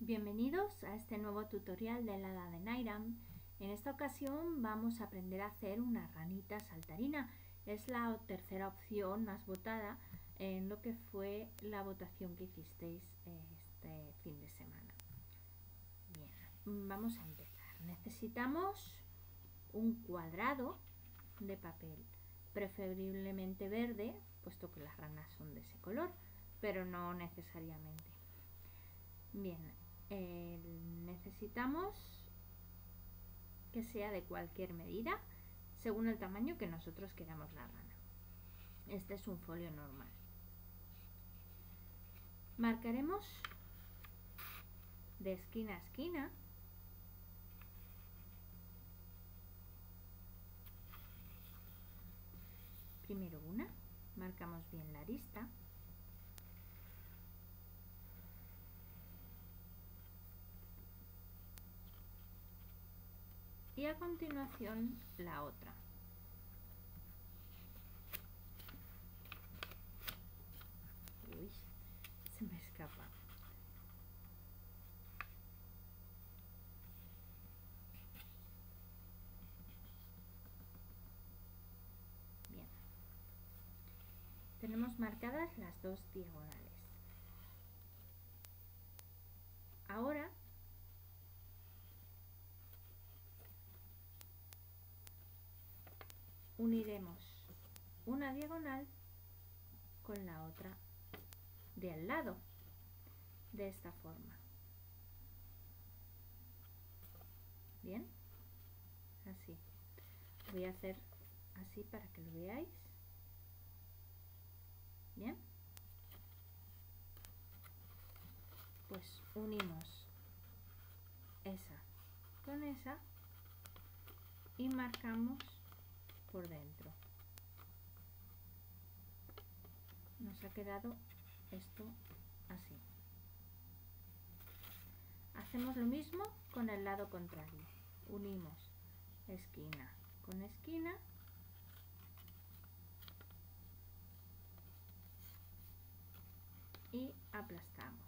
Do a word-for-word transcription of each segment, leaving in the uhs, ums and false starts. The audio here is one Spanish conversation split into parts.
Bienvenidos a este nuevo tutorial de la hada de Nairam. En esta ocasión vamos a aprender a hacer una ranita saltarina. Es la tercera opción más votada en lo que fue la votación que hicisteis este fin de semana. Bien, vamos a empezar. Necesitamos un cuadrado de papel, preferiblemente verde, puesto que las ranas son de ese color, pero no necesariamente. Bien, eh, necesitamos que sea de cualquier medida según el tamaño que nosotros queramos la rana. Este es un folio normal. Marcaremos de esquina a esquina primero una, marcamos bien la arista. Y a continuación la otra. Uy, se me escapa. Bien. Tenemos marcadas las dos diagonales. Ahora uniremos una diagonal con la otra de al lado, de esta forma. Bien, así. Voy a hacer así para que lo veáis. Bien, pues unimos esa con esa y marcamos por dentro. Nos ha quedado esto así. Hacemos lo mismo con el lado contrario. Unimos esquina con esquina y aplastamos.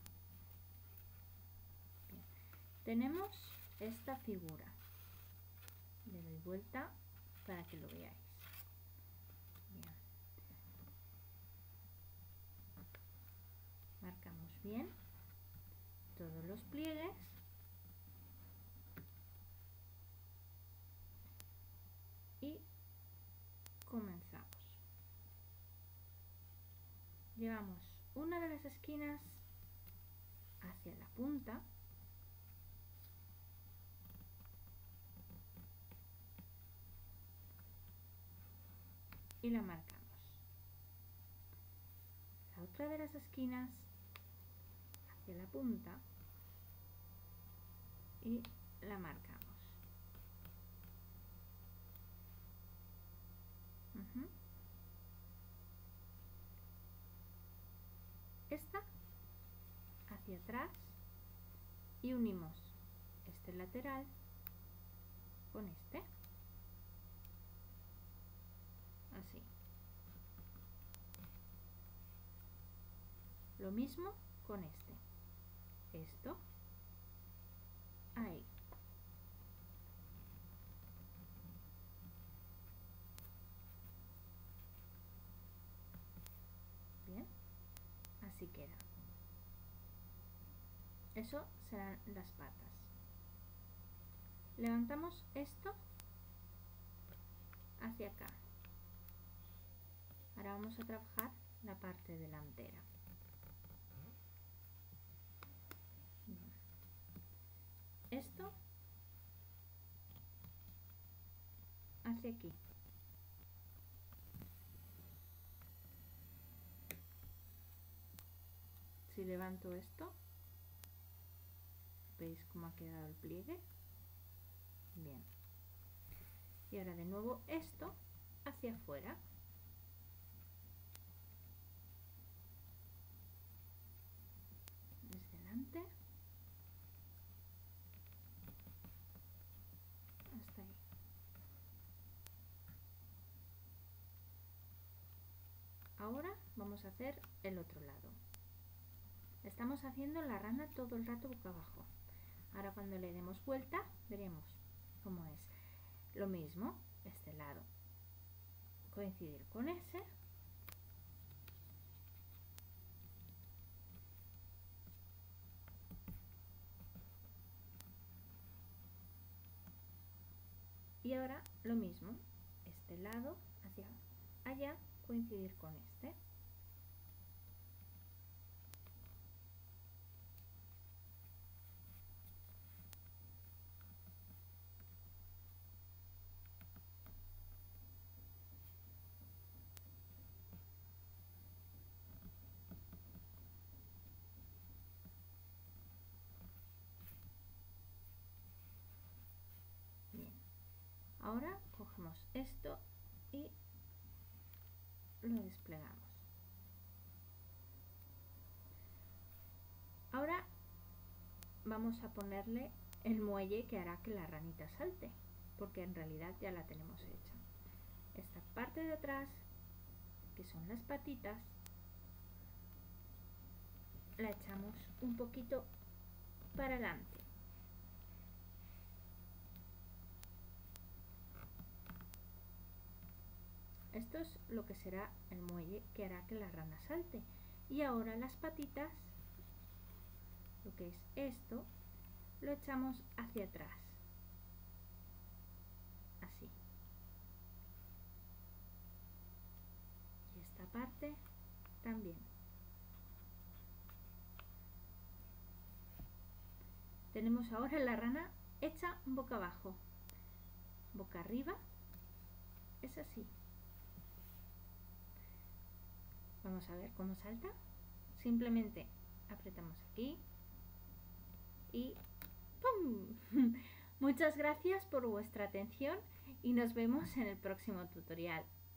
Bien. Tenemos esta figura. Le doy vuelta para que lo veáis. Bien. Marcamos bien todos los pliegues y comenzamos. Llevamos una de las esquinas hacia la punta y la marcamos. La otra de las esquinas hacia la punta y la marcamos. Uh-huh. Esta hacia atrás y unimos este lateral con este, así. Lo mismo con este, esto, ahí. Bien, así queda. Eso serán las patas. Levantamos esto hacia acá. Ahora vamos a trabajar la parte delantera. Bien. Esto hacia aquí. Si levanto esto, ¿veis cómo ha quedado el pliegue? Bien. Y ahora de nuevo esto hacia afuera. Desde delante hasta ahí. Ahora vamos a hacer el otro lado. Estamos haciendo la rana todo el rato boca abajo. Ahora cuando le demos vuelta veremos cómo es. Lo mismo, este lado coincidir con ese. Y ahora lo mismo, este lado hacia allá coincidir con este. Bien. Ahora cogemos esto y lo desplegamos. Ahora vamos a ponerle el muelle que hará que la ranita salte, porque en realidad ya la tenemos hecha. Esta parte de atrás, que son las patitas, la echamos un poquito para adelante. Esto es lo que será el muelle que hará que la rana salte. Y ahora las patitas, lo que es esto, lo echamos hacia atrás. Así. Y esta parte también. Tenemos ahora la rana hecha boca abajo. Boca arriba. Es así. Vamos a ver cómo salta. Simplemente apretamos aquí y ¡pum! Muchas gracias por vuestra atención y nos vemos en el próximo tutorial.